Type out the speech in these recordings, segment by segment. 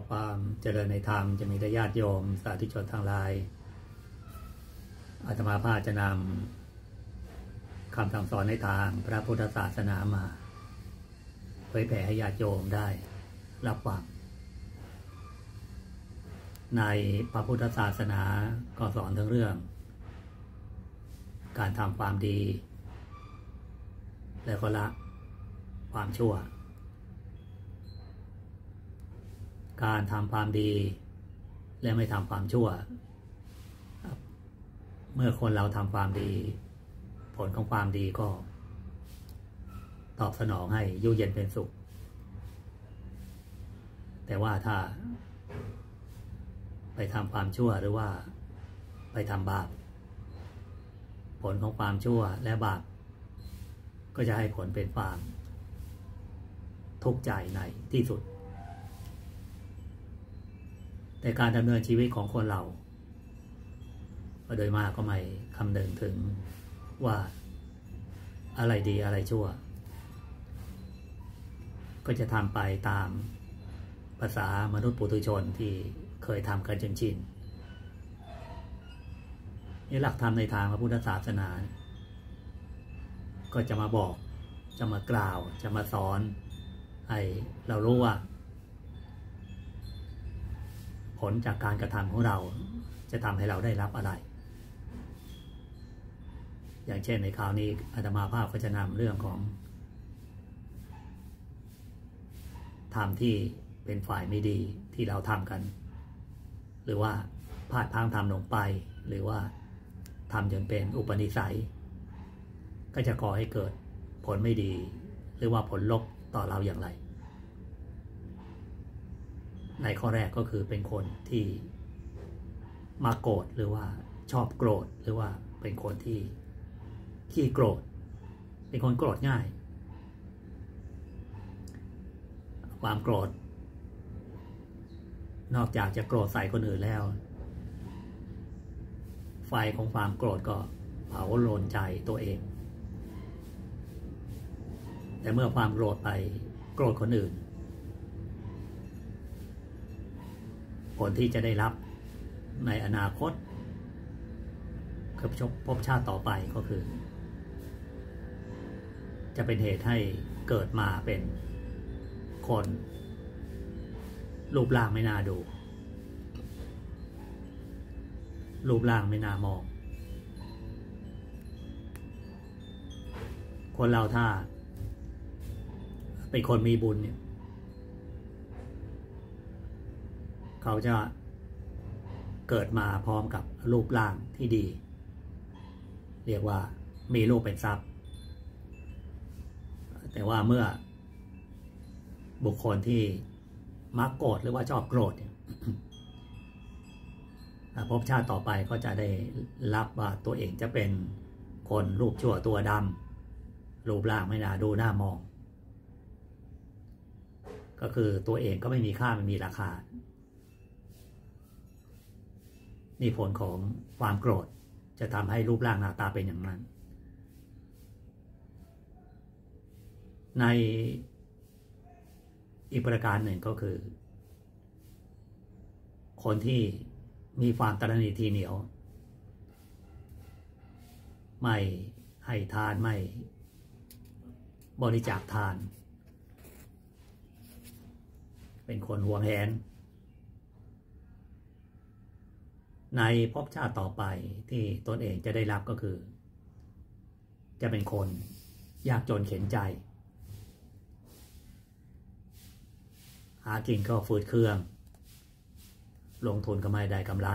ความเจริญในธรรมจะมีญาติโยมสาธุชนทั้งหลายอาตมาภาพจะนำคำสั่งสอนในทางพระพุทธศาสนามาเผยแผ่ให้ญาติโยมได้รับฟังในพระพุทธศาสนาก็สอนถึงเรื่องการทำความดีแล้วก็ละความชั่วการทำความดีและไม่ทำความชั่วเมื่อคนเราทำความดีผลของความดีก็ตอบสนองให้อยู่เย็นเป็นสุขแต่ว่าถ้าไปทำความชั่วหรือว่าไปทำบาปผลของความชั่วและบาปก็จะให้ผลเป็นความทุกข์ใจในที่สุดแต่การดำเนินชีวิตของคนเราโดยมากก็ไม่คำนึงถึงว่าอะไรดีอะไรชั่วก็จะทำไปตามภาษามนุษย์ปุถุชนที่เคยทำกันจนชินนี่หลักธรรมในทางพระพุทธศาสนาก็จะมาบอกจะมากล่าวจะมาสอนให้เรารู้ว่าผลจากการกระทำของเราจะทำให้เราได้รับอะไรอย่างเช่นในคราวนี้อาตมาภาพก็จะนำเรื่องของธรรมที่เป็นฝ่ายไม่ดีที่เราทำกันหรือว่าพลาดพลั้งทำลงไปหรือว่าทำจนเป็นอุปนิสัยก็จะก่อให้เกิดผลไม่ดีหรือว่าผลลบต่อเราอย่างไรในข้อแรกก็คือเป็นคนที่มาโกรธหรือว่าชอบโกรธหรือว่าเป็นคนที่ขี้โกรธเป็นคนโกรธง่ายความโกรธนอกจากจะโกรธใส่คนอื่นแล้วไฟของความโกรธก็เผาโลนใจตัวเองแต่เมื่อความโกรธไปโกรธคนอื่นผลที่จะได้รับในอนาคตกับภพชาติต่อไปก็คือจะเป็นเหตุให้เกิดมาเป็นคนรูปร่างไม่น่าดูรูปร่างไม่น่ามองคนเราถ้าเป็นคนมีบุญเนี่ยเขาจะเกิดมาพร้อมกับรูปร่างที่ดีเรียกว่ามีรูปเป็นทรัพย์แต่ว่าเมื่อบุคคลที่มักโกรธหรือว่าชอบโกรธเนี่ยภพชาติต่อไปก็จะได้รับว่าตัวเองจะเป็นคนรูปชั่วตัวดำรูปร่างไม่น่าดูน่ามองก็คือตัวเองก็ไม่มีค่าไม่มีราคานี่ผลของความโกรธจะทำให้รูปร่างหน้าตาเป็นอย่างนั้นในอีกประการหนึ่งก็คือคนที่มีความตระหนี่ทีเหนียวไม่ให้ทานไม่บริจาคทานเป็นคนหวงแหนในภพชาติต่อไปที่ตนเองจะได้รับก็คือจะเป็นคนยากจนเข็ญใจหากินก็ฝืดเคืองลงทุนก็ไม่ได้กำไร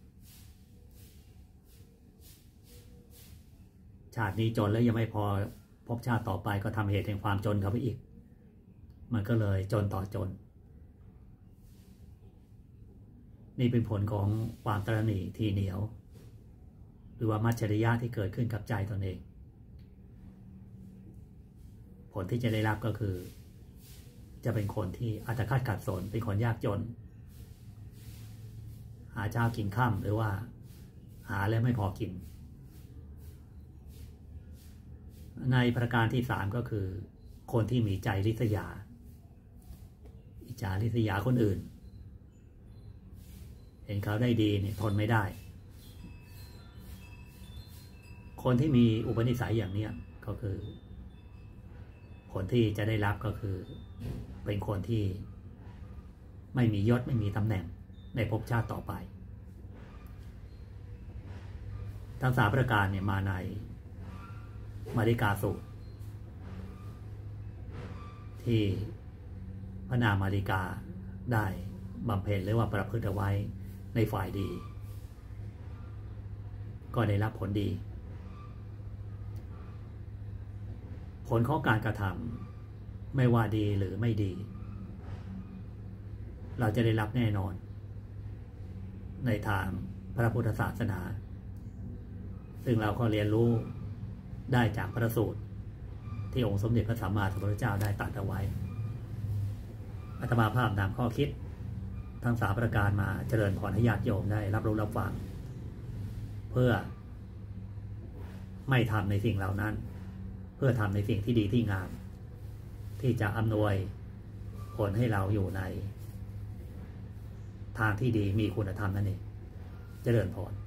ชาตินี้จนแล้วยังไม่พอภพชาติต่อไปก็ทำเหตุแห่งความจนเข้าไปอีกมันก็เลยจนต่อจนนี่เป็นผลของความตระหนี่ทีเหนียวหรือว่ามัจฉริยะที่เกิดขึ้นกับใจตนเองผลที่จะได้รับก็คือจะเป็นคนที่อัตคัดขัดสนเป็นคนยากจนหาเช้ากินค่ำหรือว่าหาแล้วไม่พอกินในประการที่3ก็คือคนที่มีใจริษยาอิจฉาริษยาคนอื่นเห็นเขาได้ดีเนี่ยทนไม่ได้คนที่มีอุปนิสัยอย่างนี้ก็คือผลที่จะได้รับก็คือเป็นคนที่ไม่มียศไม่มีตำแหน่งในภพชาติต่อไปทั้ง3ประการเนี่ยมาในมาริกาสูตรที่พระนางมาริกาได้บำเพ็ญหรือว่าประพฤติเอาไว้ในฝ่ายดีก็ได้รับผลดีผลของการกระทำไม่ว่าดีหรือไม่ดีเราจะได้รับแน่นอนในทางพระพุทธศาสนาซึ่งเราก็เรียนรู้ได้จากพระสูตรที่องค์สมเด็จพระสัมมาสัมพุทธเจ้าได้ตรัสเอาไว้อาตมาภาพนำข้อคิดทั้ง3ประการมาเจริญพรให้ญาติโยมได้รับรู้รับฟังเพื่อไม่ทำในสิ่งเหล่านั้นเพื่อทำในสิ่งที่ดีที่งามที่จะอำนวยผลให้เราอยู่ในทางที่ดีมีคุณธรรมนั่นเองเจริญพร